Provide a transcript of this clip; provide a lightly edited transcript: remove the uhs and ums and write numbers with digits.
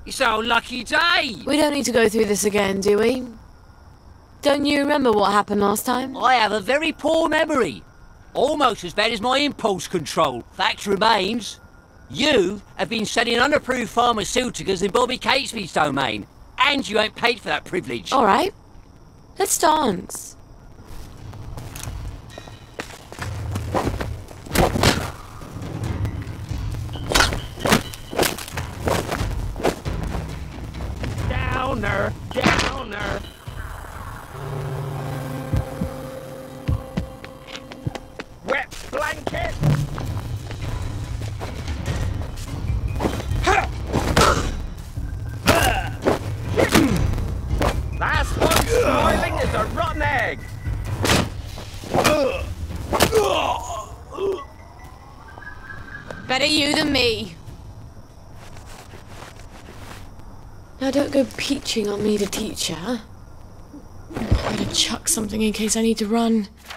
It's our lucky day. We don't need to go through this again, do we? Don't you remember what happened last time? I have a very poor memory. Almost as bad as my impulse control. Fact remains, you have been selling unapproved pharmaceuticals in Bobby Catesby's domain. And you ain't paid for that privilege. All right. Let's dance. Downer, downer. Wet blanket. Last one spoiling is a rotten egg. Better you than me. Now don't go peaching on me to teach her. I'm gonna chuck something in case I need to run.